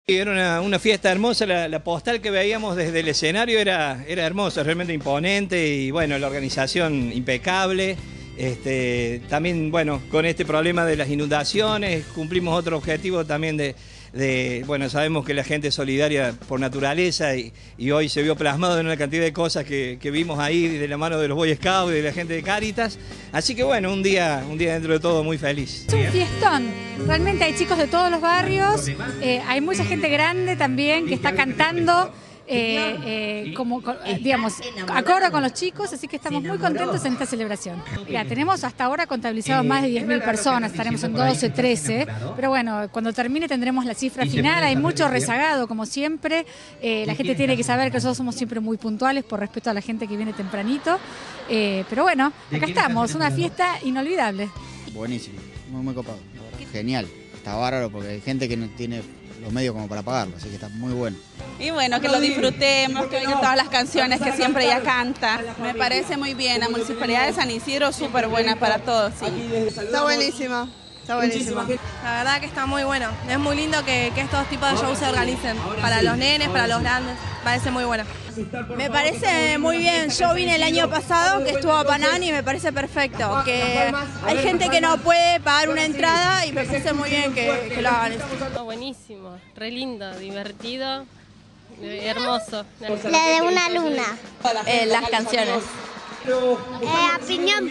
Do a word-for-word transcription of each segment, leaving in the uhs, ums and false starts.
Era una, una fiesta hermosa, la, la postal que veíamos desde el escenario era, era hermosa, realmente imponente y bueno, la organización impecable. Este, también, bueno, con este problema de las inundaciones cumplimos otro objetivo también de, de bueno, sabemos que la gente es solidaria por naturaleza y, y hoy se vio plasmado en una cantidad de cosas que, que vimos ahí de la mano de los Boy Scouts y de la gente de Cáritas. Así que bueno, un día, un día dentro de todo muy feliz. Es un fiestón, realmente hay chicos de todos los barrios, eh, hay mucha gente grande también que está cantando. Eh, eh, como, digamos, acorde con los chicos, así que estamos muy contentos en esta celebración. Mira, tenemos hasta ahora contabilizados más de diez mil personas, estaremos en doce, trece, pero bueno, cuando termine tendremos la cifra final, hay mucho rezagado como siempre, eh, la gente tiene que saber que nosotros somos siempre muy puntuales por respeto a la gente que viene tempranito, eh, pero bueno, acá estamos, una fiesta inolvidable. Buenísimo, muy, muy copado, genial, está bárbaro porque hay gente que no tiene los medios como para pagarlo, así que está muy bueno. Y bueno, que lo disfrutemos, que oigan todas las canciones que siempre ella canta. Me parece muy bien, la Municipalidad de San Isidro súper buena para todos. Sí. Está buenísimo, está buenísimo. La verdad que está muy bueno, es muy lindo que, que estos tipos de shows se organicen, para los nenes, para los grandes, parece muy bueno. Me parece muy bien, yo vine el año pasado que estuvo a Panán y me parece perfecto, que hay gente que no puede pagar una entrada y me parece muy bien que, que lo hagan. Buenísimo, re lindo, divertido, hermoso. La de una luna. Eh, las canciones. Eh, a piñón.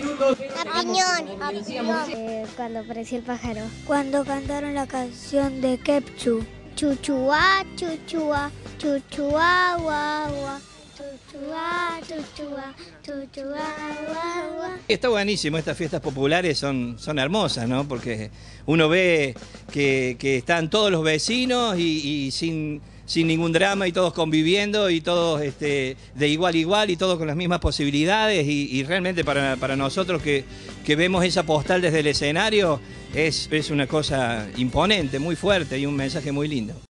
A piñón. A piñón. Eh, cuando apareció el pájaro. Cuando cantaron la canción de Kepchu. Chuchuá, chuchuá, chuchuá, guá, guá. Chuchuá, chuchuá, chuchuá, guá, guá. Está buenísimo, estas fiestas populares son, son hermosas, ¿no? Porque uno ve que, que están todos los vecinos y, y sin, sin ningún drama y todos conviviendo y todos este, de igual a igual y todos con las mismas posibilidades y, y realmente para, para nosotros que, que vemos esa postal desde el escenario es, es una cosa imponente, muy fuerte y un mensaje muy lindo.